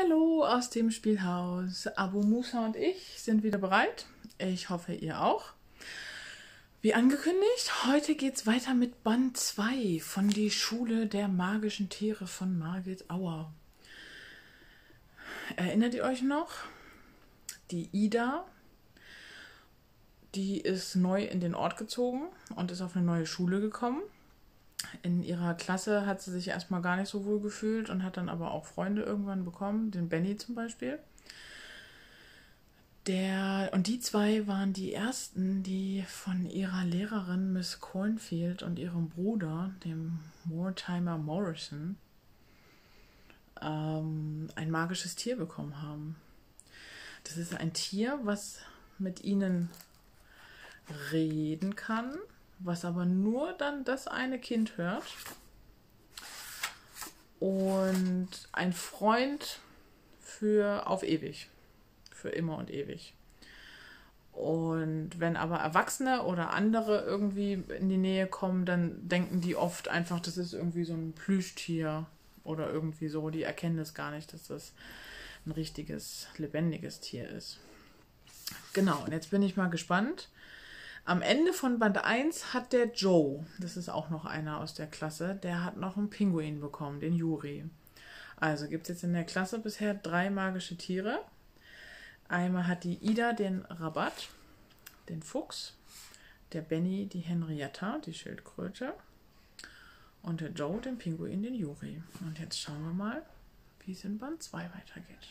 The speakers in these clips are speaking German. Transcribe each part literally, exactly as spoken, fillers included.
Hallo aus dem Spielhaus. Abu Musa und ich sind wieder bereit. Ich hoffe, ihr auch. Wie angekündigt, heute geht's weiter mit Band zwei von Die Schule der magischen Tiere von Margit Auer. Erinnert ihr euch noch? Die Ida, die ist neu in den Ort gezogen und ist auf eine neue Schule gekommen. In ihrer Klasse hat sie sich erstmal gar nicht so wohl gefühlt und hat dann aber auch Freunde irgendwann bekommen, den Benny zum Beispiel. Der, und die zwei waren die ersten, die von ihrer Lehrerin Miss Cornfield und ihrem Bruder, dem Mortimer Morrison, ähm, ein magisches Tier bekommen haben. Das ist ein Tier, was mit ihnen reden kann, was aber nur dann das eine Kind hört. Und ein Freund für auf ewig. Für immer und ewig. Und wenn aber Erwachsene oder andere irgendwie in die Nähe kommen, dann denken die oft einfach, das ist irgendwie so ein Plüschtier oder irgendwie so. Die erkennen es gar nicht, dass das ein richtiges, lebendiges Tier ist. Genau, und jetzt bin ich mal gespannt. Am Ende von Band eins hat der Joe, das ist auch noch einer aus der Klasse, der hat noch einen Pinguin bekommen, den Yuri. Also gibt es jetzt in der Klasse bisher drei magische Tiere. Einmal hat die Ida den Rabat, den Fuchs, der Benny die Henrietta, die Schildkröte und der Joe den Pinguin, den Yuri. Und jetzt schauen wir mal, wie es in Band zwei weitergeht.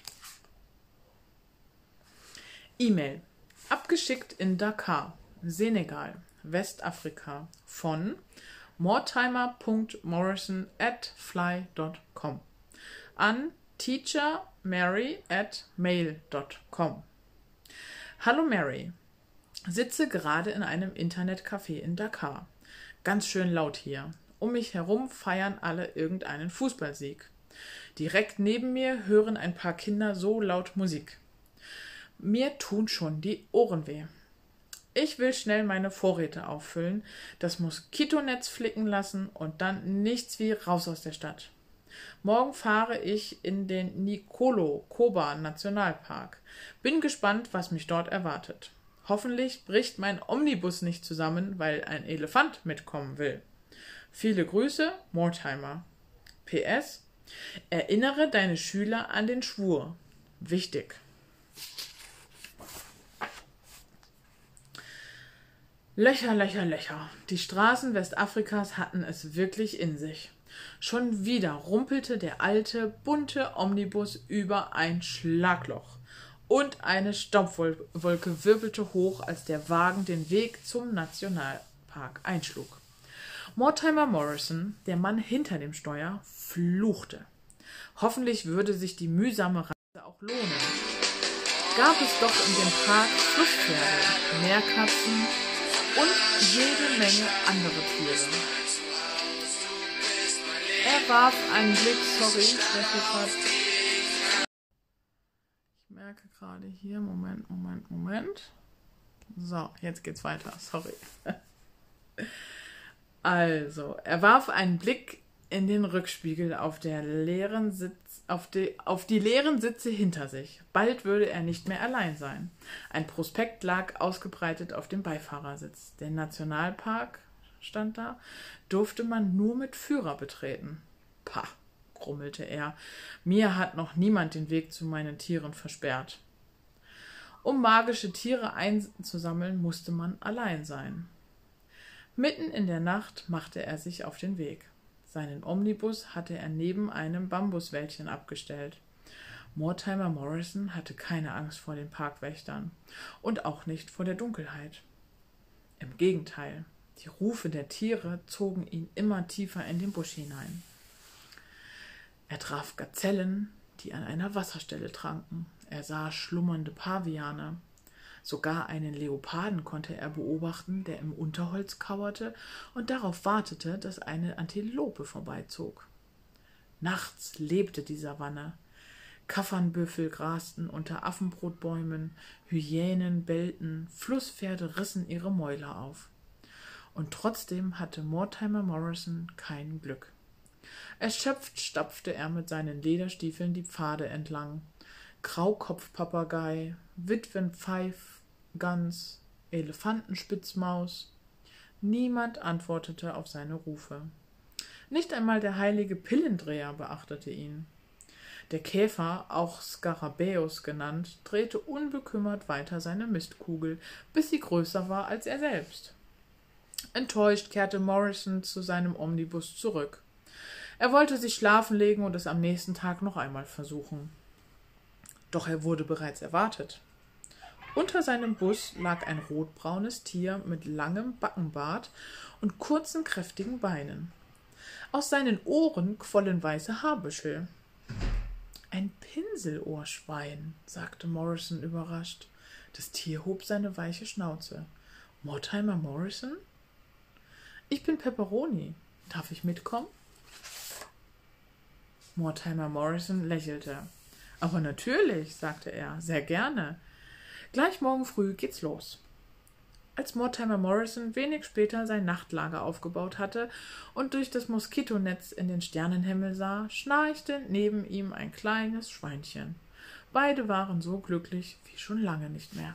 E-Mail. Abgeschickt in Dakar, Senegal, Westafrika von mortimer punkt morrison at fly punkt com an teachermary at mail punkt com. Hallo Mary, sitze gerade in einem Internetcafé in Dakar. Ganz schön laut hier. Um mich herum feiern alle irgendeinen Fußballsieg. Direkt neben mir hören ein paar Kinder so laut Musik. Mir tun schon die Ohren weh. Ich will schnell meine Vorräte auffüllen, das Moskitonetz flicken lassen und dann nichts wie raus aus der Stadt. Morgen fahre ich in den Nicolo-Koba Nationalpark. Bin gespannt, was mich dort erwartet. Hoffentlich bricht mein Omnibus nicht zusammen, weil ein Elefant mitkommen will. Viele Grüße, Mortimer. P S. Erinnere deine Schüler an den Schwur. Wichtig. Löcher, Löcher, Löcher. Die Straßen Westafrikas hatten es wirklich in sich. Schon wieder rumpelte der alte, bunte Omnibus über ein Schlagloch. Und eine Staubwolke wirbelte hoch, als der Wagen den Weg zum Nationalpark einschlug. Mortimer Morrison, der Mann hinter dem Steuer, fluchte. Hoffentlich würde sich die mühsame Reise auch lohnen. Gab es doch in dem Park Flusspferde, Meerkatzen und jede Menge andere Tiere. Er warf einen Blick, sorry, ich merke gerade hier, Moment, Moment, Moment. So, jetzt geht's weiter, sorry. Also, er warf einen Blick in den Rückspiegel auf, der leeren Sitz, auf, die, auf die leeren Sitze hinter sich. Bald würde er nicht mehr allein sein. Ein Prospekt lag ausgebreitet auf dem Beifahrersitz. Der Nationalpark, stand da, durfte man nur mit Führer betreten. Pah, grummelte er, mir hat noch niemand den Weg zu meinen Tieren versperrt. Um magische Tiere einzusammeln, musste man allein sein. Mitten in der Nacht machte er sich auf den Weg. Seinen Omnibus hatte er neben einem Bambuswäldchen abgestellt. Mortimer Morrison hatte keine Angst vor den Parkwächtern und auch nicht vor der Dunkelheit. Im Gegenteil, die Rufe der Tiere zogen ihn immer tiefer in den Busch hinein. Er traf Gazellen, die an einer Wasserstelle tranken. Er sah schlummernde Paviane. Sogar einen Leoparden konnte er beobachten, der im Unterholz kauerte und darauf wartete, dass eine Antilope vorbeizog. Nachts lebte die Savanne. Kaffernbüffel grasten unter Affenbrotbäumen, Hyänen bellten, Flusspferde rissen ihre Mäuler auf. Und trotzdem hatte Mortimer Morrison kein Glück. Erschöpft stapfte er mit seinen Lederstiefeln die Pfade entlang. Graukopfpapagei, Witwenpfeifgans, Elefantenspitzmaus. Niemand antwortete auf seine Rufe. Nicht einmal der heilige Pillendreher beachtete ihn. Der Käfer, auch Skarabäus genannt, drehte unbekümmert weiter seine Mistkugel, bis sie größer war als er selbst. Enttäuscht kehrte Morrison zu seinem Omnibus zurück. Er wollte sich schlafen legen und es am nächsten Tag noch einmal versuchen. Doch er wurde bereits erwartet. Unter seinem Bus lag ein rotbraunes Tier mit langem Backenbart und kurzen, kräftigen Beinen. Aus seinen Ohren quollen weiße Haarbüschel. »Ein Pinselohrschwein«, sagte Morrison überrascht. Das Tier hob seine weiche Schnauze. »Mortimer Morrison?« »Ich bin Pepperoni. Darf ich mitkommen?« Mortimer Morrison lächelte. »Aber natürlich«, sagte er, »sehr gerne. Gleich morgen früh geht's los.« Als Mortimer Morrison wenig später sein Nachtlager aufgebaut hatte und durch das Moskitonetz in den Sternenhimmel sah, schnarchte neben ihm ein kleines Schweinchen. Beide waren so glücklich wie schon lange nicht mehr.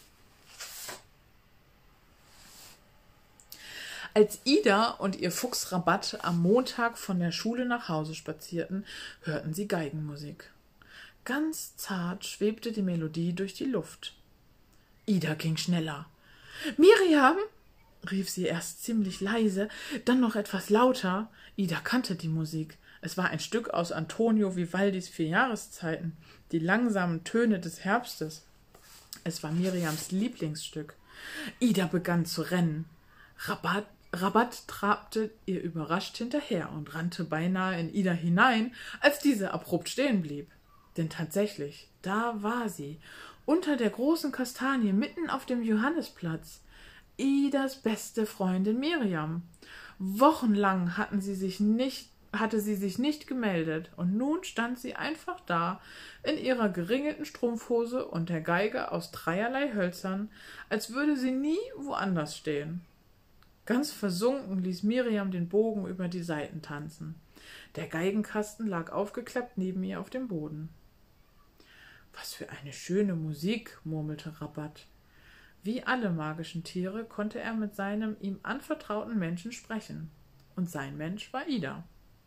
Als Ida und ihr Fuchs Rabat am Montag von der Schule nach Hause spazierten, hörten sie Geigenmusik. Ganz zart schwebte die Melodie durch die Luft. Ida ging schneller. »Miriam«, rief sie erst ziemlich leise, dann noch etwas lauter. Ida kannte die Musik. Es war ein Stück aus Antonio Vivaldis Vier Jahreszeiten, die langsamen Töne des Herbstes. Es war Miriams Lieblingsstück. Ida begann zu rennen. Rabat, Rabat trabte ihr überrascht hinterher und rannte beinahe in Ida hinein, als diese abrupt stehen blieb. Denn tatsächlich, da war sie, unter der großen Kastanie, mitten auf dem Johannisplatz. Idas beste Freundin Miriam. Wochenlang hatten sie sich nicht, hatte sie sich nicht gemeldet, und nun stand sie einfach da, in ihrer geringelten Strumpfhose und der Geige aus dreierlei Hölzern, als würde sie nie woanders stehen. Ganz versunken ließ Miriam den Bogen über die Saiten tanzen. Der Geigenkasten lag aufgeklappt neben ihr auf dem Boden. »Was für eine schöne Musik«, murmelte Rabat. Wie alle magischen Tiere konnte er mit seinem ihm anvertrauten Menschen sprechen. Und sein Mensch war Ida.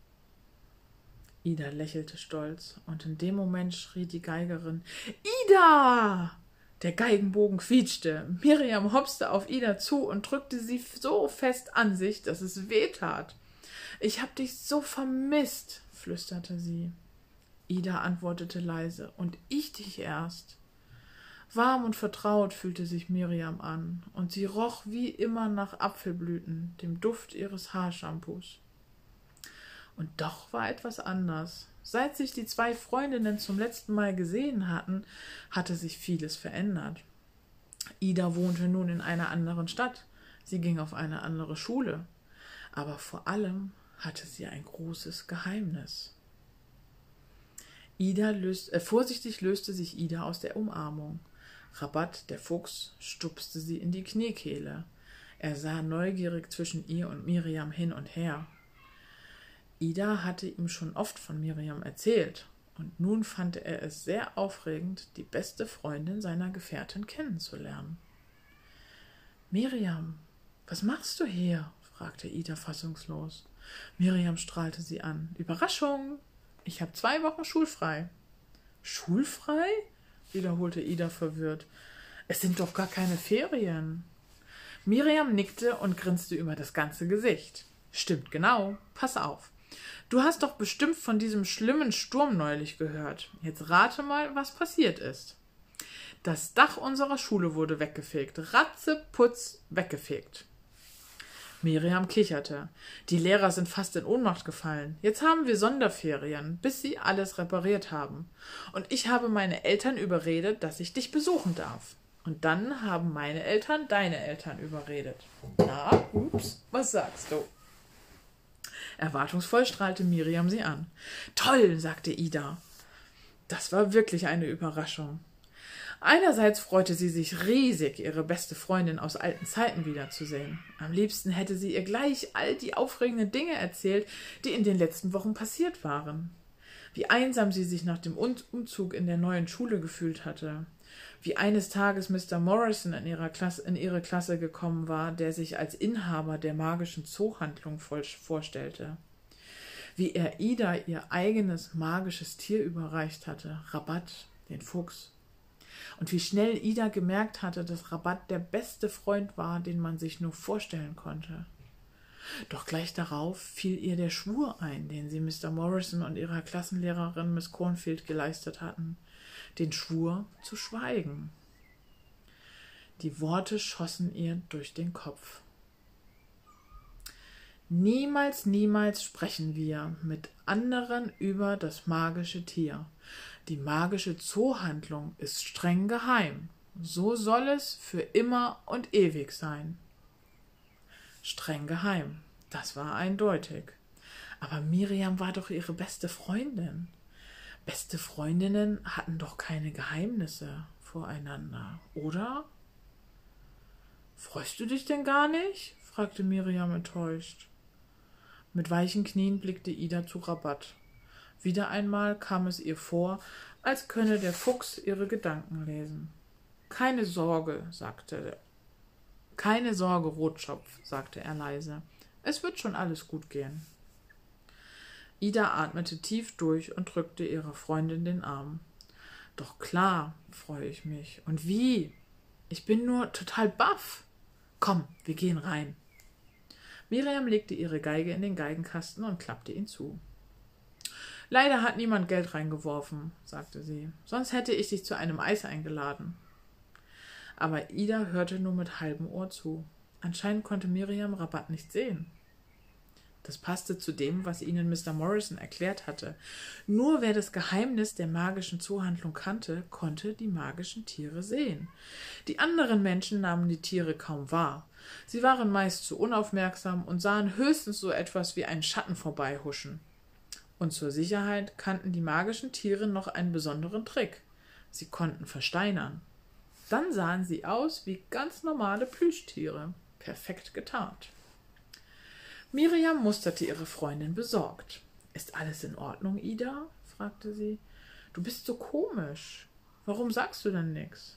Ida lächelte stolz, und in dem Moment schrie die Geigerin: »Ida!« Der Geigenbogen quietschte. Miriam hopste auf Ida zu und drückte sie so fest an sich, dass es weh tat. »Ich hab dich so vermisst«, flüsterte sie. Ida antwortete leise: »Und ich dich erst.« Warm und vertraut fühlte sich Miriam an, und sie roch wie immer nach Apfelblüten, dem Duft ihres Haarshampoos. Und doch war etwas anders. Seit sich die zwei Freundinnen zum letzten Mal gesehen hatten, hatte sich vieles verändert. Ida wohnte nun in einer anderen Stadt, sie ging auf eine andere Schule, aber vor allem hatte sie ein großes Geheimnis. Ida löst, äh, vorsichtig löste sich Ida aus der Umarmung. Rabat, der Fuchs, stupste sie in die Kniekehle. Er sah neugierig zwischen ihr und Miriam hin und her. Ida hatte ihm schon oft von Miriam erzählt, und nun fand er es sehr aufregend, die beste Freundin seiner Gefährtin kennenzulernen. »Miriam, was machst du hier?« fragte Ida fassungslos. Miriam strahlte sie an. »Überraschung! Ich habe zwei Wochen schulfrei.« »Schulfrei?« wiederholte Ida verwirrt. »Es sind doch gar keine Ferien.« Miriam nickte und grinste über das ganze Gesicht. »Stimmt genau. Pass auf. Du hast doch bestimmt von diesem schlimmen Sturm neulich gehört. Jetzt rate mal, was passiert ist.« Das Dach unserer Schule wurde weggefegt. Ratzeputz weggefegt. Miriam kicherte. Die Lehrer sind fast in Ohnmacht gefallen. Jetzt haben wir Sonderferien, bis sie alles repariert haben. Und ich habe meine Eltern überredet, dass ich dich besuchen darf. Und dann haben meine Eltern deine Eltern überredet. Na, ups, was sagst du? Erwartungsvoll strahlte Miriam sie an. Toll, sagte Ida. Das war wirklich eine Überraschung. Einerseits freute sie sich riesig, ihre beste Freundin aus alten Zeiten wiederzusehen. Am liebsten hätte sie ihr gleich all die aufregenden Dinge erzählt, die in den letzten Wochen passiert waren. Wie einsam sie sich nach dem Umzug in der neuen Schule gefühlt hatte. Wie eines Tages Mister Morrison in, ihrer Klasse, in ihre Klasse gekommen war, der sich als Inhaber der magischen Zoohandlung vorstellte. Wie er Ida ihr eigenes magisches Tier überreicht hatte, Rabat, den Fuchs. Und wie schnell Ida gemerkt hatte, dass Rabat der beste Freund war, den man sich nur vorstellen konnte. Doch gleich darauf fiel ihr der Schwur ein, den sie Mister Morrison und ihrer Klassenlehrerin Miss Cornfield geleistet hatten, den Schwur zu schweigen. Die Worte schossen ihr durch den Kopf. Niemals, niemals sprechen wir mit anderen über das magische Tier. Die magische Zoohandlung ist streng geheim. So soll es für immer und ewig sein. Streng geheim, das war eindeutig. Aber Miriam war doch ihre beste Freundin. Beste Freundinnen hatten doch keine Geheimnisse voreinander, oder? Freust du dich denn gar nicht? Fragte Miriam enttäuscht. Mit weichen Knien blickte Ida zu Rabat. Wieder einmal kam es ihr vor, als könne der Fuchs ihre Gedanken lesen. Keine Sorge, sagte er. Keine Sorge, Rotschopf, sagte er leise. Es wird schon alles gut gehen. Ida atmete tief durch und drückte ihrer Freundin den Arm. Doch klar, freue ich mich. Und wie? Ich bin nur total baff. Komm, wir gehen rein. Miriam legte ihre Geige in den Geigenkasten und klappte ihn zu. Leider hat niemand Geld reingeworfen, sagte sie. Sonst hätte ich dich zu einem Eis eingeladen. Aber Ida hörte nur mit halbem Ohr zu. Anscheinend konnte Miriam Rabat nicht sehen. Das passte zu dem, was ihnen Mister Morrison erklärt hatte. Nur wer das Geheimnis der magischen Zoohandlung kannte, konnte die magischen Tiere sehen. Die anderen Menschen nahmen die Tiere kaum wahr. Sie waren meist zu unaufmerksam und sahen höchstens so etwas wie einen Schatten vorbeihuschen. Und zur Sicherheit kannten die magischen Tiere noch einen besonderen Trick. Sie konnten versteinern. Dann sahen sie aus wie ganz normale Plüschtiere, perfekt getarnt. Miriam musterte ihre Freundin besorgt. »Ist alles in Ordnung, Ida?« fragte sie. »Du bist so komisch. Warum sagst du denn nichts?«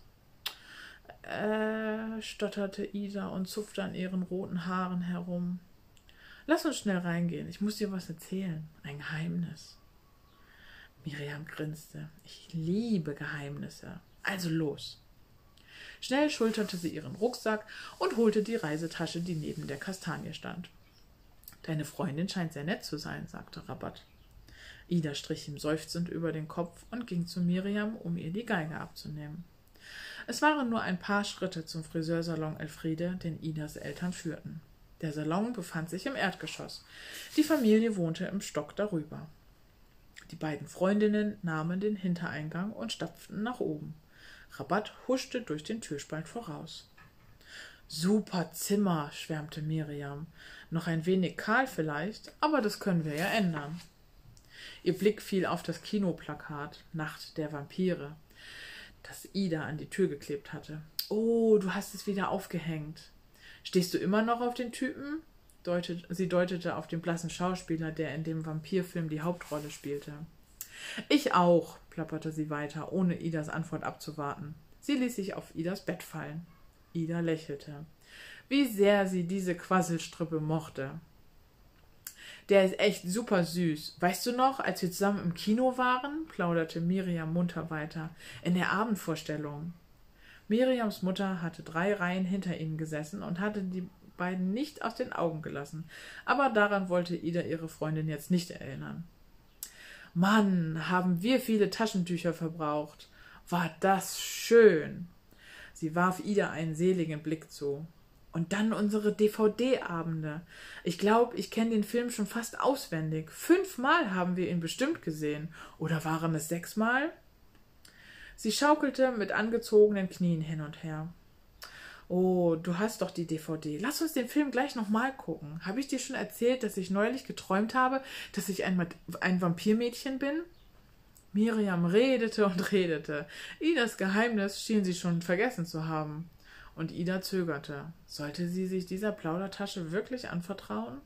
Äh, stotterte Ida und zupfte an ihren roten Haaren herum. »Lass uns schnell reingehen. Ich muss dir was erzählen. Ein Geheimnis.« Miriam grinste. »Ich liebe Geheimnisse. Also los.« Schnell schulterte sie ihren Rucksack und holte die Reisetasche, die neben der Kastanie stand. »Deine Freundin scheint sehr nett zu sein«, sagte Rabat. Ida strich ihm seufzend über den Kopf und ging zu Miriam, um ihr die Geige abzunehmen. Es waren nur ein paar Schritte zum Friseursalon Elfriede, den Idas Eltern führten. Der Salon befand sich im Erdgeschoss. Die Familie wohnte im Stock darüber. Die beiden Freundinnen nahmen den Hintereingang und stapften nach oben. Rabat huschte durch den Türspalt voraus. »Super Zimmer«, schwärmte Miriam. »Noch ein wenig kahl vielleicht, aber das können wir ja ändern.« Ihr Blick fiel auf das Kinoplakat »Nacht der Vampire«, das Ida an die Tür geklebt hatte. »Oh, du hast es wieder aufgehängt. Stehst du immer noch auf den Typen?« Deutet, sie deutete auf den blassen Schauspieler, der in dem Vampirfilm die Hauptrolle spielte. »Ich auch«, plapperte sie weiter, ohne Idas Antwort abzuwarten. Sie ließ sich auf Idas Bett fallen. Ida lächelte. Wie sehr sie diese Quasselstrippe mochte. »Der ist echt super süß. Weißt du noch, als wir zusammen im Kino waren?« plauderte Miriam munter weiter. »In der Abendvorstellung.« Miriams Mutter hatte drei Reihen hinter ihnen gesessen und hatte die beiden nicht aus den Augen gelassen. Aber daran wollte Ida ihre Freundin jetzt nicht erinnern. »Mann, haben wir viele Taschentücher verbraucht. War das schön!« Sie warf Ida einen seligen Blick zu. »Und dann unsere D V D-Abende. Ich glaube, ich kenne den Film schon fast auswendig. Fünfmal haben wir ihn bestimmt gesehen. Oder waren es sechsmal?« Sie schaukelte mit angezogenen Knien hin und her. »Oh, du hast doch die D V D. Lass uns den Film gleich nochmal gucken. Habe ich dir schon erzählt, dass ich neulich geträumt habe, dass ich ein, ein Vampirmädchen bin?« Miriam redete und redete. Idas Geheimnis schien sie schon vergessen zu haben. Und Ida zögerte. Sollte sie sich dieser Plaudertasche wirklich anvertrauen?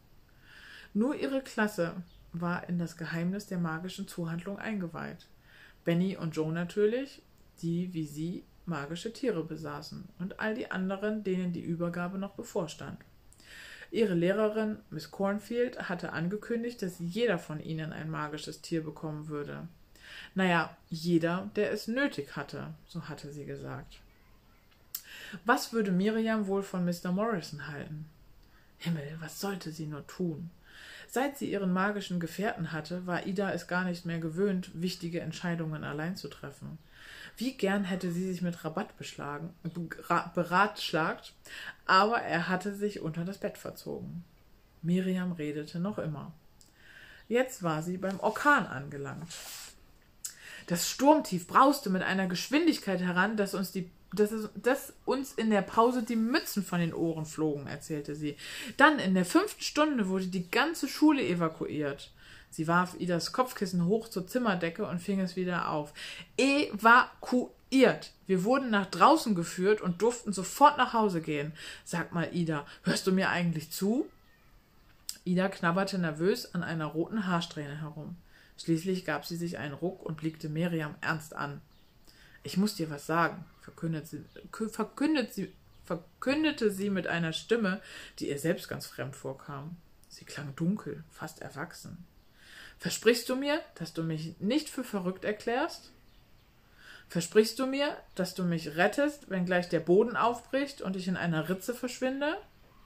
Nur ihre Klasse war in das Geheimnis der magischen Zuhandlung eingeweiht. Benny und Joe natürlich, die wie sie magische Tiere besaßen, und all die anderen, denen die Übergabe noch bevorstand. Ihre Lehrerin, Miss Cornfield, hatte angekündigt, dass jeder von ihnen ein magisches Tier bekommen würde. Naja, jeder, der es nötig hatte, so hatte sie gesagt. Was würde Miriam wohl von Mister Morrison halten? Himmel, was sollte sie nur tun? Seit sie ihren magischen Gefährten hatte, war Ida es gar nicht mehr gewöhnt, wichtige Entscheidungen allein zu treffen. Wie gern hätte sie sich mit Rabatt beschlagen, beratschlagt, aber er hatte sich unter das Bett verzogen. Miriam redete noch immer. Jetzt war sie beim Orkan angelangt. Das Sturmtief brauste mit einer Geschwindigkeit heran, dass uns, die, dass, es, dass uns in der Pause die Mützen von den Ohren flogen, erzählte sie. Dann in der fünften Stunde wurde die ganze Schule evakuiert. Sie warf Idas Kopfkissen hoch zur Zimmerdecke und fing es wieder auf. Evakuiert! Wir wurden nach draußen geführt und durften sofort nach Hause gehen. Sag mal, Ida, hörst du mir eigentlich zu? Ida knabberte nervös an einer roten Haarsträhne herum. Schließlich gab sie sich einen Ruck und blickte Miriam ernst an. Ich muss dir was sagen, verkündete sie, verkündete sie, verkündete sie mit einer Stimme, die ihr selbst ganz fremd vorkam. Sie klang dunkel, fast erwachsen. Versprichst du mir, dass du mich nicht für verrückt erklärst? Versprichst du mir, dass du mich rettest, wenn gleich der Boden aufbricht und ich in einer Ritze verschwinde?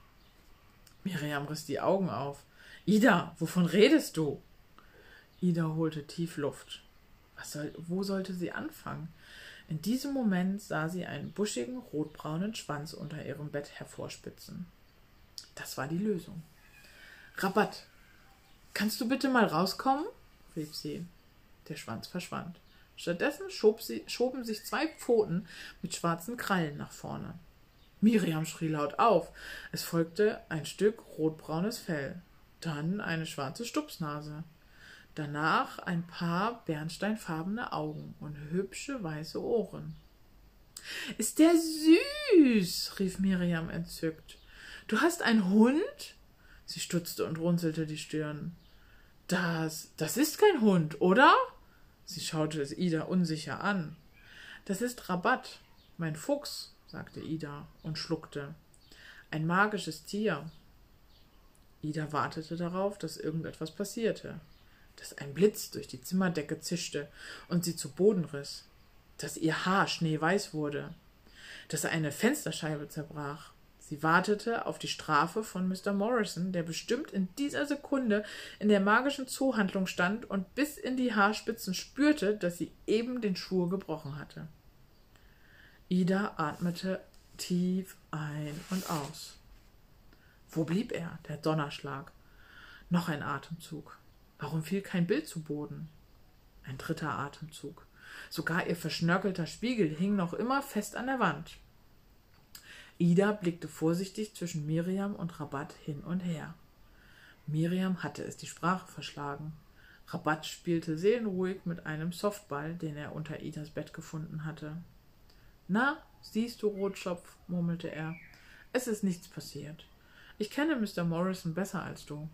Miriam riss die Augen auf. Ida, wovon redest du? Ida holte tief Luft. Was soll, wo sollte sie anfangen? In diesem Moment sah sie einen buschigen, rotbraunen Schwanz unter ihrem Bett hervorspitzen. Das war die Lösung. Rabatt! Kannst du bitte mal rauskommen? rief sie. Der Schwanz verschwand. Stattdessen schob sie, schoben sich zwei Pfoten mit schwarzen Krallen nach vorne. Miriam schrie laut auf. Es folgte ein Stück rotbraunes Fell, dann eine schwarze Stupsnase, danach ein paar bernsteinfarbene Augen und hübsche weiße Ohren. »Ist der süß«, rief Miriam entzückt. »Du hast einen Hund?« Sie stutzte und runzelte die Stirn. Das, das ist kein Hund, oder? Sie schaute es Ida unsicher an. Das ist Rabatt, mein Fuchs, sagte Ida und schluckte. Ein magisches Tier. Ida wartete darauf, dass irgendetwas passierte. Dass ein Blitz durch die Zimmerdecke zischte und sie zu Boden riss. Dass ihr Haar schneeweiß wurde. Dass eine Fensterscheibe zerbrach. Sie wartete auf die Strafe von Mister Morrison, der bestimmt in dieser Sekunde in der magischen Zuhandlung stand und bis in die Haarspitzen spürte, dass sie eben den Schwur gebrochen hatte. Ida atmete tief ein und aus. Wo blieb er, der Donnerschlag? Noch ein Atemzug. Warum fiel kein Bild zu Boden? Ein dritter Atemzug. Sogar ihr verschnörkelter Spiegel hing noch immer fest an der Wand. Ida blickte vorsichtig zwischen Miriam und Rabatt hin und her. Miriam hatte es die Sprache verschlagen. Rabatt spielte seelenruhig mit einem Softball, den er unter Idas Bett gefunden hatte. »Na, siehst du, Rotschopf«, murmelte er, »es ist nichts passiert. Ich kenne Mister Morrison besser als du.«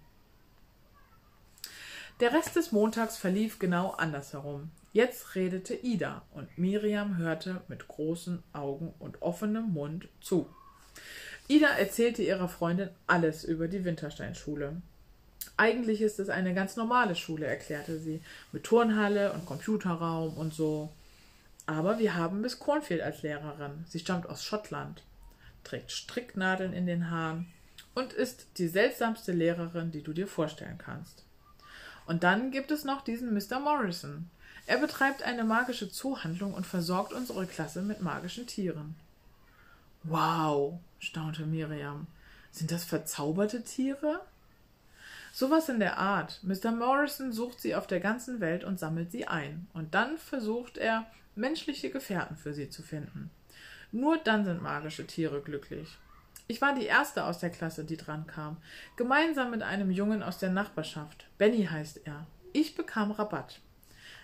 Der Rest des Montags verlief genau andersherum. Jetzt redete Ida und Miriam hörte mit großen Augen und offenem Mund zu. Ida erzählte ihrer Freundin alles über die Wintersteinschule. Eigentlich ist es eine ganz normale Schule, erklärte sie, mit Turnhalle und Computerraum und so. Aber wir haben Miss Cornfield als Lehrerin. Sie stammt aus Schottland, trägt Stricknadeln in den Haaren und ist die seltsamste Lehrerin, die du dir vorstellen kannst. Und dann gibt es noch diesen Mister Morrison. Er betreibt eine magische Zuhandlung und versorgt unsere Klasse mit magischen Tieren. Wow, staunte Miriam. Sind das verzauberte Tiere? Sowas in der Art. Mister Morrison sucht sie auf der ganzen Welt und sammelt sie ein. Und dann versucht er, menschliche Gefährten für sie zu finden. Nur dann sind magische Tiere glücklich. Ich war die erste aus der Klasse, die dran kam. Gemeinsam mit einem Jungen aus der Nachbarschaft. Benny heißt er. Ich bekam Rabatt.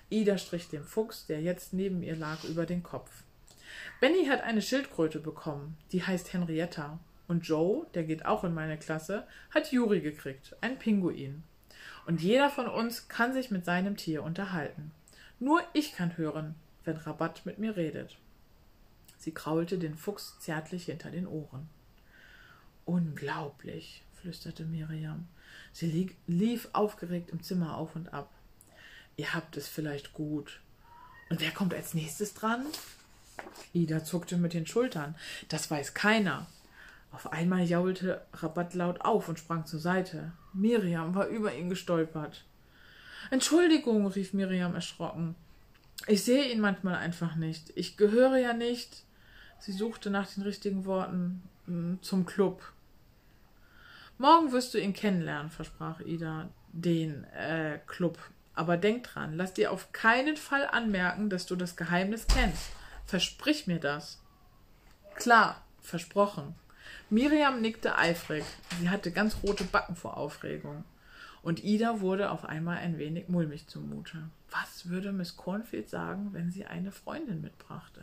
Ida strich dem Fuchs, der jetzt neben ihr lag, über den Kopf. Benny hat eine Schildkröte bekommen, die heißt Henrietta. Und Joe, der geht auch in meine Klasse, hat Juri gekriegt, ein Pinguin. Und jeder von uns kann sich mit seinem Tier unterhalten. Nur ich kann hören, wenn Rabatt mit mir redet. Sie kraulte den Fuchs zärtlich hinter den Ohren. Unglaublich, flüsterte Miriam. Sie lieg, lief aufgeregt im Zimmer auf und ab. Ihr habt es vielleicht gut. Und wer kommt als nächstes dran? Ida zuckte mit den Schultern. Das weiß keiner. Auf einmal jaulte Rabatt laut auf und sprang zur Seite. Miriam war über ihn gestolpert. Entschuldigung, rief Miriam erschrocken. Ich sehe ihn manchmal einfach nicht. Ich gehöre ja nicht. Sie suchte nach den richtigen Worten. Zum Club. Morgen wirst du ihn kennenlernen, versprach Ida. Den, äh, Club. Aber denk dran, lass dir auf keinen Fall anmerken, dass du das Geheimnis kennst. Versprich mir das. Klar, versprochen. Miriam nickte eifrig. Sie hatte ganz rote Backen vor Aufregung. Und Ida wurde auf einmal ein wenig mulmig zumute. Was würde Miss Cornfield sagen, wenn sie eine Freundin mitbrachte?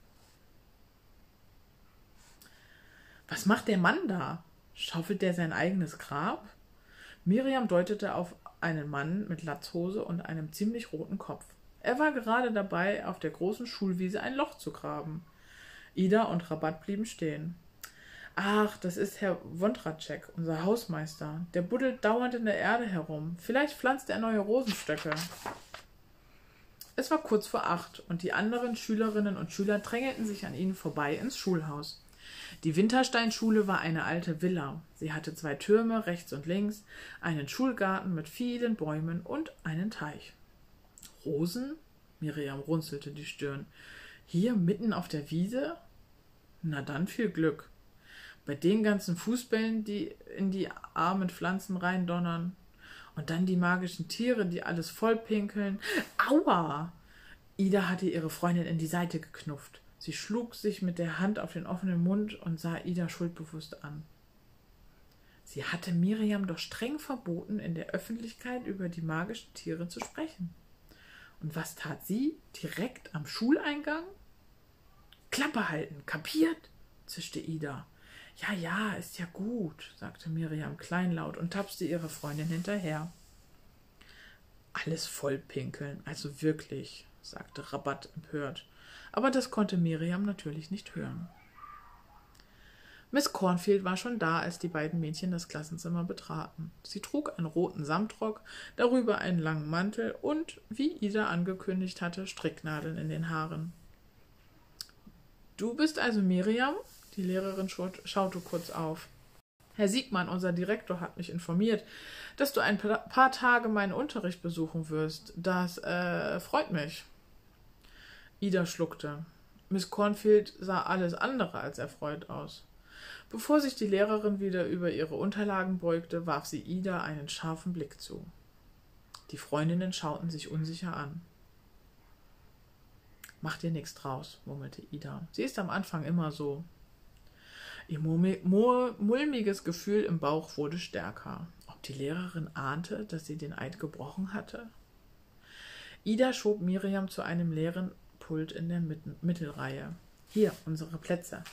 Was macht der Mann da? Schaufelt der sein eigenes Grab? Miriam deutete auf einen Mann mit Latzhose und einem ziemlich roten Kopf. Er war gerade dabei, auf der großen Schulwiese ein Loch zu graben. Ida und Rabatt blieben stehen. Ach, das ist Herr Wondratschek, unser Hausmeister. Der buddelt dauernd in der Erde herum. Vielleicht pflanzt er neue Rosenstöcke. Es war kurz vor acht und die anderen Schülerinnen und Schüler drängelten sich an ihnen vorbei ins Schulhaus. Die Wintersteinschule war eine alte Villa. Sie hatte zwei Türme rechts und links, einen Schulgarten mit vielen Bäumen und einen Teich. Rosen? Miriam runzelte die Stirn. Hier mitten auf der Wiese? Na dann viel Glück. Bei den ganzen Fußbällen, die in die armen Pflanzen reindonnern. Und dann die magischen Tiere, die alles vollpinkeln. Aua! Ida hatte ihre Freundin in die Seite geknufft. Sie schlug sich mit der Hand auf den offenen Mund und sah Ida schuldbewusst an. Sie hatte Miriam doch streng verboten, in der Öffentlichkeit über die magischen Tiere zu sprechen. Und was tat sie? Direkt am Schuleingang? Klappe halten, kapiert? Zischte Ida. Ja, ja, ist ja gut, sagte Miriam kleinlaut und tapste ihre Freundin hinterher. Alles vollpinkeln, also wirklich, sagte Rabatt empört. Aber das konnte Miriam natürlich nicht hören. Miss Cornfield war schon da, als die beiden Mädchen das Klassenzimmer betraten. Sie trug einen roten Samtrock, darüber einen langen Mantel und, wie Ida angekündigt hatte, Stricknadeln in den Haaren. »Du bist also Miriam?« Die Lehrerin schaute kurz auf. »Herr Siegmann, unser Direktor, hat mich informiert, dass du ein paar Tage meinen Unterricht besuchen wirst. Das äh, freut mich.« Ida schluckte. Miss Cornfield sah alles andere als erfreut aus. Bevor sich die Lehrerin wieder über ihre Unterlagen beugte, warf sie Ida einen scharfen Blick zu. Die Freundinnen schauten sich unsicher an. »Mach dir nichts draus«, murmelte Ida. »Sie ist am Anfang immer so.« Ihr mulmiges Gefühl im Bauch wurde stärker. Ob die Lehrerin ahnte, dass sie den Eid gebrochen hatte? Ida schob Miriam zu einem leeren Pult in der Mitten- Mittelreihe. »Hier, unsere Plätze.«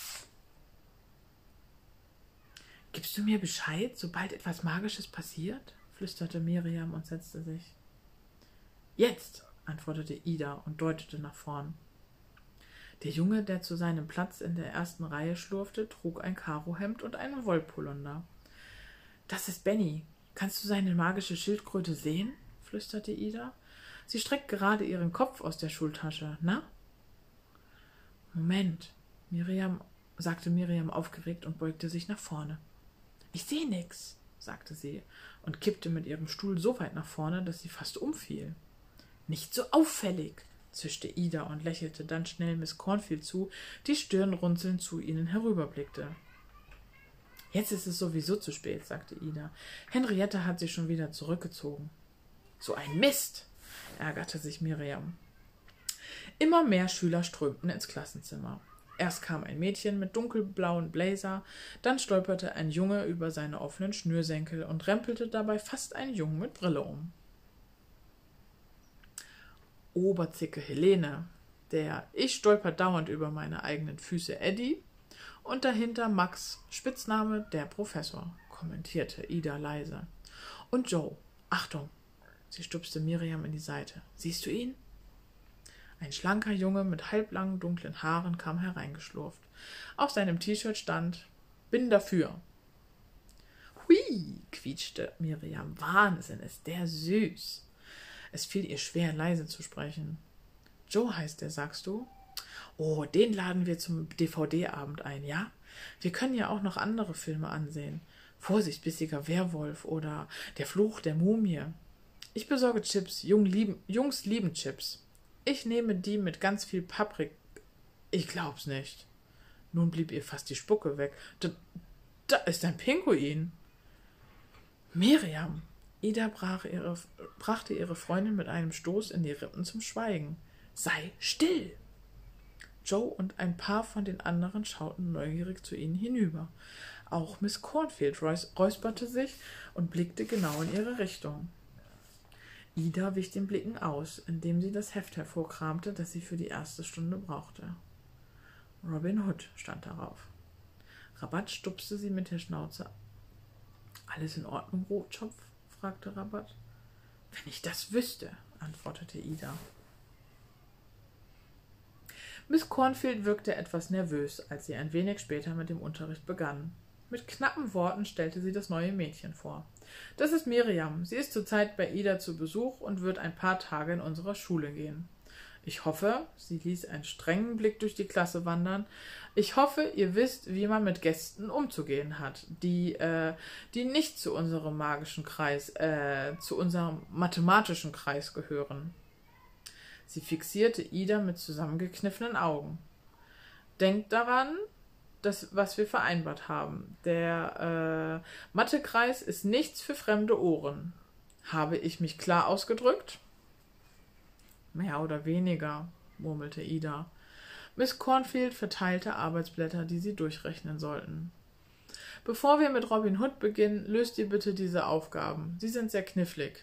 »Gibst du mir Bescheid, sobald etwas Magisches passiert?« flüsterte Miriam und setzte sich. »Jetzt«, antwortete Ida und deutete nach vorn. Der Junge, der zu seinem Platz in der ersten Reihe schlurfte, trug ein Karohemd und einen Wollpolunder. »Das ist Benny. Kannst du seine magische Schildkröte sehen?« flüsterte Ida. Sie streckt gerade ihren Kopf aus der Schultasche. »Na?« »Moment«, Miriam, sagte Miriam aufgeregt und beugte sich nach vorne. »Ich sehe nix«, sagte sie und kippte mit ihrem Stuhl so weit nach vorne, dass sie fast umfiel. »Nicht so auffällig«, zischte Ida und lächelte dann schnell Miss Cornfield zu, die stirnrunzelnd zu ihnen herüberblickte. »Jetzt ist es sowieso zu spät«, sagte Ida. »Henrietta hat sich schon wieder zurückgezogen.« »So ein Mist«, ärgerte sich Miriam. Immer mehr Schüler strömten ins Klassenzimmer. Erst kam ein Mädchen mit dunkelblauen Blazer, dann stolperte ein Junge über seine offenen Schnürsenkel und rempelte dabei fast einen Jungen mit Brille um. Oberzicke Helene, der Ich stolper dauernd über meine eigenen Füße Eddie und dahinter Max, Spitzname der Professor, kommentierte Ida leise. Und Joe, Achtung, sie stupste Miriam in die Seite. Siehst du ihn? Ein schlanker Junge mit halblangen, dunklen Haaren kam hereingeschlurft. Auf seinem T-Shirt stand »Bin dafür«. »Hui«, quietschte Miriam. »Wahnsinn, ist der süß.« Es fiel ihr schwer, leise zu sprechen. »Joe heißt der, sagst du?« »Oh, den laden wir zum D V D-Abend ein, ja? Wir können ja auch noch andere Filme ansehen. Vorsicht, bissiger Werwolf oder Der Fluch der Mumie. Ich besorge Chips. Jung lieben, Jungs lieben Chips. Ich nehme die mit ganz viel Paprik. Ich glaub's nicht.« Nun blieb ihr fast die Spucke weg. Da, da ist ein Pinguin. Miriam! Ida brach ihre, brachte ihre Freundin mit einem Stoß in die Rippen zum Schweigen. Sei still! Joe und ein paar von den anderen schauten neugierig zu ihnen hinüber. Auch Miss Cornfield räusperte sich und blickte genau in ihre Richtung. Ida wich den Blicken aus, indem sie das Heft hervorkramte, das sie für die erste Stunde brauchte. Robin Hood stand darauf. Rabat stupste sie mit der Schnauze. »Alles in Ordnung, Rotschopf?« fragte Rabat. »Wenn ich das wüsste«, antwortete Ida. Miss Cornfield wirkte etwas nervös, als sie ein wenig später mit dem Unterricht begann. Mit knappen Worten stellte sie das neue Mädchen vor. »Das ist Miriam. Sie ist zurzeit bei Ida zu Besuch und wird ein paar Tage in unserer Schule gehen. Ich hoffe«, sie ließ einen strengen Blick durch die Klasse wandern, »ich hoffe, ihr wisst, wie man mit Gästen umzugehen hat, die, äh, die nicht zu unserem magischen Kreis, äh, zu unserem mathematischen Kreis gehören.« Sie fixierte Ida mit zusammengekniffenen Augen. »Denkt daran, das, was wir vereinbart haben. Der äh, Mathekreis ist nichts für fremde Ohren. Habe ich mich klar ausgedrückt?« »Mehr oder weniger«, murmelte Ida. Miss Cornfield verteilte Arbeitsblätter, die sie durchrechnen sollten. »Bevor wir mit Robin Hood beginnen, löst ihr bitte diese Aufgaben. Sie sind sehr knifflig.«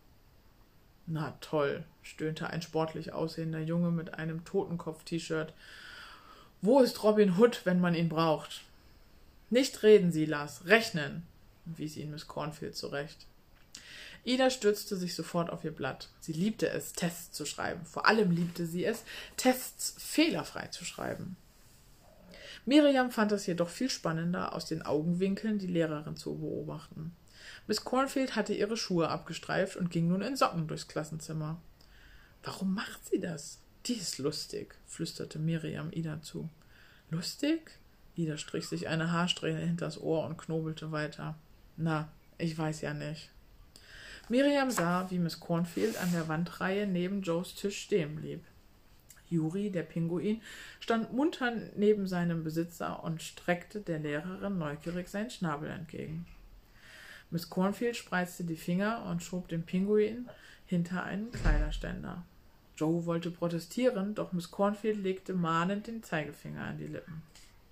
»Na toll«, stöhnte ein sportlich aussehender Junge mit einem Totenkopf-T-Shirt. »Wo ist Robin Hood, wenn man ihn braucht?« »Nicht reden, Silas, rechnen«, wies ihn Miss Cornfield zurecht. Ida stürzte sich sofort auf ihr Blatt. Sie liebte es, Tests zu schreiben. Vor allem liebte sie es, Tests fehlerfrei zu schreiben. Miriam fand es jedoch viel spannender, aus den Augenwinkeln die Lehrerin zu beobachten. Miss Cornfield hatte ihre Schuhe abgestreift und ging nun in Socken durchs Klassenzimmer. »Warum macht sie das? Die ist lustig«, flüsterte Miriam Ida zu. »Lustig?« Ida strich sich eine Haarsträhne hinters Ohr und knobelte weiter. »Na, ich weiß ja nicht.« Miriam sah, wie Miss Cornfield an der Wandreihe neben Joes Tisch stehen blieb. Juri, der Pinguin, stand munter neben seinem Besitzer und streckte der Lehrerin neugierig seinen Schnabel entgegen. Miss Cornfield spreizte die Finger und schob den Pinguin hinter einen Kleiderständer. Joe wollte protestieren, doch Miss Cornfield legte mahnend den Zeigefinger an die Lippen.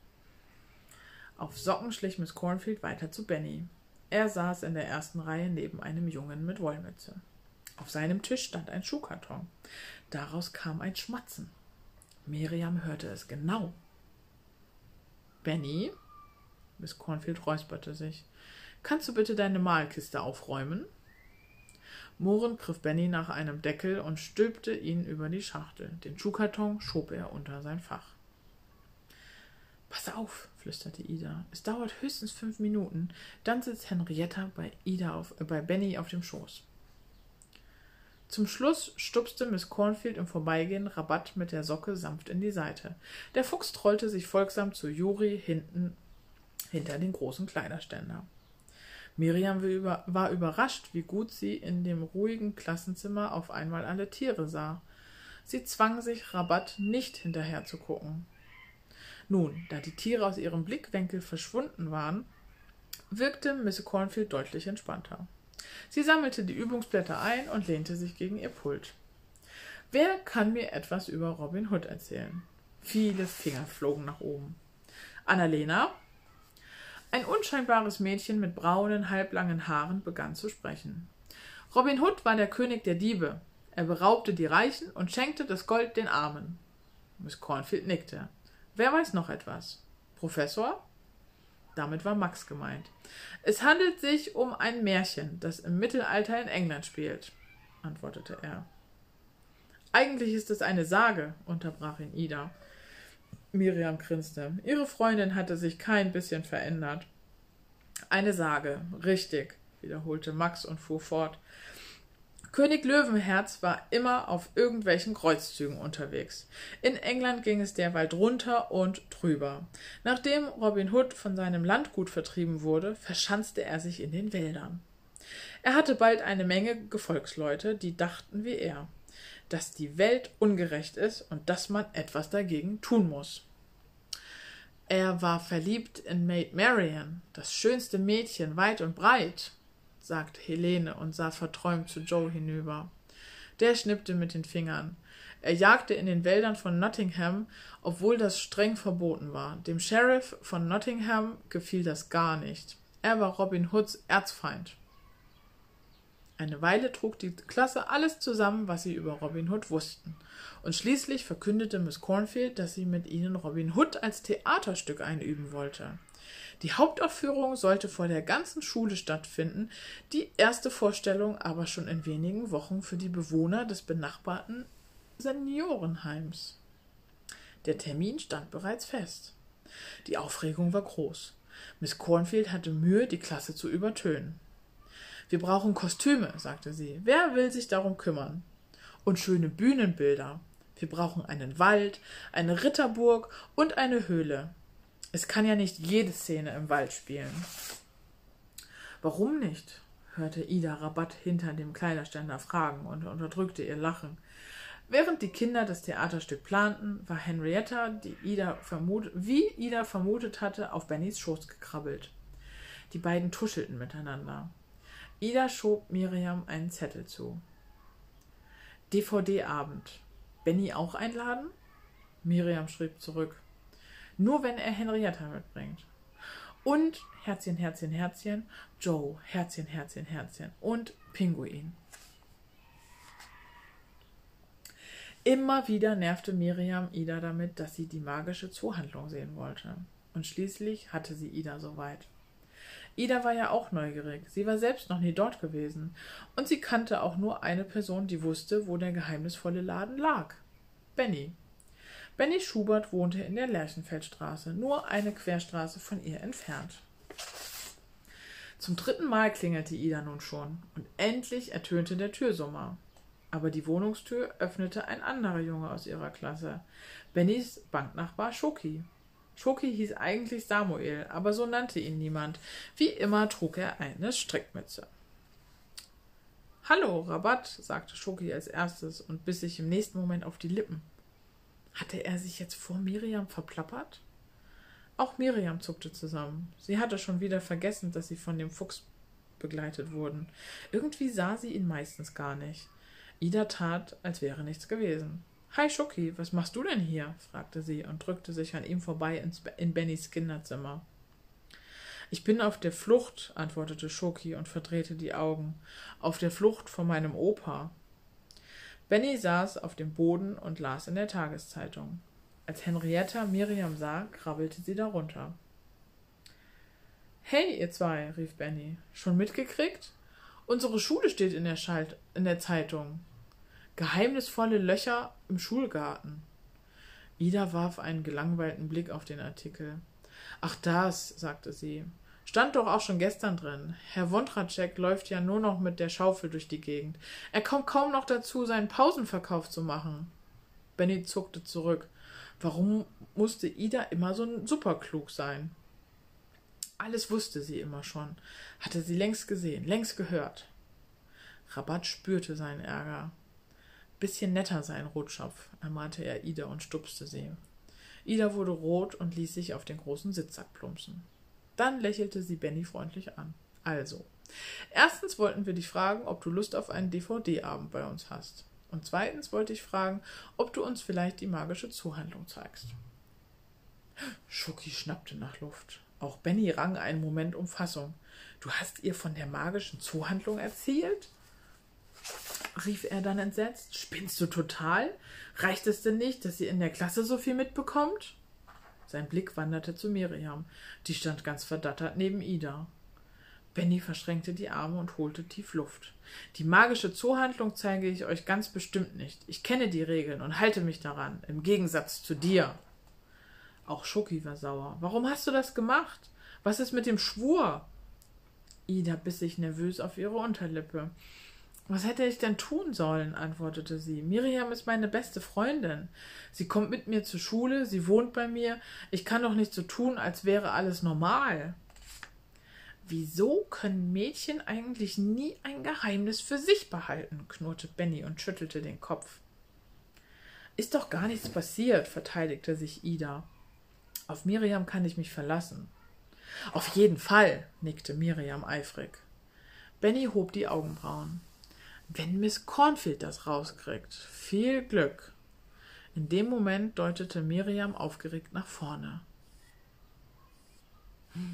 Auf Socken schlich Miss Cornfield weiter zu Benny. Er saß in der ersten Reihe neben einem Jungen mit Wollmütze. Auf seinem Tisch stand ein Schuhkarton. Daraus kam ein Schmatzen. Miriam hörte es genau. »Benny?« Miss Cornfield räusperte sich. »Kannst du bitte deine Malkiste aufräumen?« Murrend griff Benny nach einem Deckel und stülpte ihn über die Schachtel. Den Schuhkarton schob er unter sein Fach. »Pass auf«, flüsterte Ida. »Es dauert höchstens fünf Minuten. Dann sitzt Henrietta bei, Ida auf, äh, bei Benny auf dem Schoß.« Zum Schluss stupste Miss Cornfield im Vorbeigehen Rabat mit der Socke sanft in die Seite. Der Fuchs trollte sich folgsam zu Juri hinten hinter den großen Kleiderständer. Miriam war überrascht, wie gut sie in dem ruhigen Klassenzimmer auf einmal alle Tiere sah. Sie zwang sich, Rabat nicht hinterher zu gucken. Nun, da die Tiere aus ihrem Blickwinkel verschwunden waren, wirkte Miss Cornfield deutlich entspannter. Sie sammelte die Übungsblätter ein und lehnte sich gegen ihr Pult. »Wer kann mir etwas über Robin Hood erzählen?« Viele Finger flogen nach oben. »Annalena?« Ein unscheinbares Mädchen mit braunen, halblangen Haaren begann zu sprechen. »Robin Hood war der König der Diebe. Er beraubte die Reichen und schenkte das Gold den Armen. Miss Cornfield nickte. Wer weiß noch etwas? Professor? Damit war Max gemeint. Es handelt sich um ein Märchen, das im Mittelalter in England spielt, antwortete er. Eigentlich ist es eine Sage, unterbrach ihn Ida. Miriam grinste. Ihre Freundin hatte sich kein bisschen verändert. Eine Sage, richtig, wiederholte Max und fuhr fort. König Löwenherz war immer auf irgendwelchen Kreuzzügen unterwegs. In England ging es derweil drunter und drüber. Nachdem Robin Hood von seinem Landgut vertrieben wurde, verschanzte er sich in den Wäldern. Er hatte bald eine Menge Gefolgsleute, die dachten wie er, dass die Welt ungerecht ist und dass man etwas dagegen tun muss. Er war verliebt in Maid Marian, das schönste Mädchen weit und breit, sagte Helene und sah verträumt zu Joe hinüber. Der schnippte mit den Fingern. Er jagte in den Wäldern von Nottingham, obwohl das streng verboten war. Dem Sheriff von Nottingham gefiel das gar nicht. Er war Robin Hoods Erzfeind. Eine Weile trug die Klasse alles zusammen, was sie über Robin Hood wussten. Und schließlich verkündete Miss Cornfield, dass sie mit ihnen Robin Hood als Theaterstück einüben wollte. Die Hauptaufführung sollte vor der ganzen Schule stattfinden, die erste Vorstellung aber schon in wenigen Wochen für die Bewohner des benachbarten Seniorenheims. Der Termin stand bereits fest. Die Aufregung war groß. Miss Cornfield hatte Mühe, die Klasse zu übertönen. »Wir brauchen Kostüme«, sagte sie. »Wer will sich darum kümmern? Und schöne Bühnenbilder. Wir brauchen einen Wald, eine Ritterburg und eine Höhle. Es kann ja nicht jede Szene im Wald spielen.« »Warum nicht?«, hörte Ida Rabatt hinter dem Kleiderständer fragen und unterdrückte ihr Lachen. Während die Kinder das Theaterstück planten, war Henrietta, die Ida vermut, wie Ida vermutet hatte, auf Bennys Schoß gekrabbelt. Die beiden tuschelten miteinander. Ida schob Miriam einen Zettel zu. D V D-Abend. Benny auch einladen? Miriam schrieb zurück. Nur wenn er Henrietta mitbringt. Und Herzchen, Herzchen, Herzchen, Joe, Herzchen, Herzchen, Herzchen und Pinguin. Immer wieder nervte Miriam Ida damit, dass sie die magische Zoohandlung sehen wollte. Und schließlich hatte sie Ida soweit. Ida war ja auch neugierig. Sie war selbst noch nie dort gewesen. Und sie kannte auch nur eine Person, die wusste, wo der geheimnisvolle Laden lag. Benny. Benny Schubert wohnte in der Lerchenfeldstraße, nur eine Querstraße von ihr entfernt. Zum dritten Mal klingelte Ida nun schon, und endlich ertönte der Türsummer. Aber die Wohnungstür öffnete ein anderer Junge aus ihrer Klasse, Bennys Banknachbar Schoki. Schoki hieß eigentlich Samuel, aber so nannte ihn niemand. Wie immer trug er eine Strickmütze. »Hallo, Rabatt«, sagte Schoki als erstes und biss sich im nächsten Moment auf die Lippen. Hatte er sich jetzt vor Miriam verplappert? Auch Miriam zuckte zusammen. Sie hatte schon wieder vergessen, dass sie von dem Fuchs begleitet wurden. Irgendwie sah sie ihn meistens gar nicht. Ida tat, als wäre nichts gewesen. »Hi, Schoki, was machst du denn hier?« fragte sie und drückte sich an ihm vorbei ins, in Bennys Kinderzimmer. »Ich bin auf der Flucht«, antwortete Schoki und verdrehte die Augen. »Auf der Flucht vor meinem Opa.« Benny saß auf dem Boden und las in der Tageszeitung. Als Henrietta Miriam sah, krabbelte sie darunter. »Hey, ihr zwei«, rief Benny. »Schon mitgekriegt? Unsere Schule steht in der, Schalt in der Zeitung. Geheimnisvolle Löcher im Schulgarten.« Ida warf einen gelangweilten Blick auf den Artikel. »Ach das«, sagte sie. »Stand doch auch schon gestern drin. Herr Wondratschek läuft ja nur noch mit der Schaufel durch die Gegend. Er kommt kaum noch dazu, seinen Pausenverkauf zu machen.« Benny zuckte zurück. Warum musste Ida immer so superklug sein? Alles wusste sie immer schon, hatte sie längst gesehen, längst gehört. Rabatt spürte seinen Ärger. »Bisschen netter sein, Rotschopf«, ermahnte er Ida und stupste sie. Ida wurde rot und ließ sich auf den großen Sitzsack plumpsen. Dann lächelte sie Benny freundlich an. »Also, erstens wollten wir dich fragen, ob du Lust auf einen D V D-Abend bei uns hast. Und zweitens wollte ich fragen, ob du uns vielleicht die magische Zoohandlung zeigst.« Schoki schnappte nach Luft. Auch Benny rang einen Moment um Fassung. »Du hast ihr von der magischen Zoohandlung erzählt?« rief er dann entsetzt. Spinnst du total? Reicht es denn nicht, dass sie in der Klasse so viel mitbekommt? Sein Blick wanderte zu Miriam. Die stand ganz verdattert neben Ida. Benny verschränkte die Arme und holte tief Luft. Die magische Zoohandlung zeige ich euch ganz bestimmt nicht. Ich kenne die Regeln und halte mich daran, im Gegensatz zu dir. Auch Schoki war sauer. Warum hast du das gemacht? Was ist mit dem Schwur? Ida biss sich nervös auf ihre Unterlippe. Was hätte ich denn tun sollen, antwortete sie. Miriam ist meine beste Freundin. Sie kommt mit mir zur Schule, sie wohnt bei mir. Ich kann doch nicht so tun, als wäre alles normal. Wieso können Mädchen eigentlich nie ein Geheimnis für sich behalten, knurrte Benny und schüttelte den Kopf. Ist doch gar nichts passiert, verteidigte sich Ida. Auf Miriam kann ich mich verlassen. Auf jeden Fall, nickte Miriam eifrig. Benny hob die Augenbrauen. Wenn Miss Cornfield das rauskriegt, viel Glück. In dem Moment deutete Miriam aufgeregt nach vorne. Hm.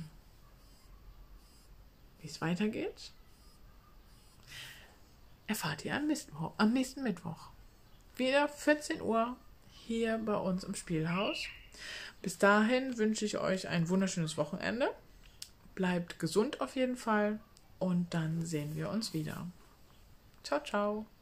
Wie es weitergeht, erfahrt ihr am nächsten, am nächsten Mittwoch. Wieder vierzehn Uhr hier bei uns im Spielhaus. Bis dahin wünsche ich euch ein wunderschönes Wochenende. Bleibt gesund auf jeden Fall und dann sehen wir uns wieder. Ciao, ciao.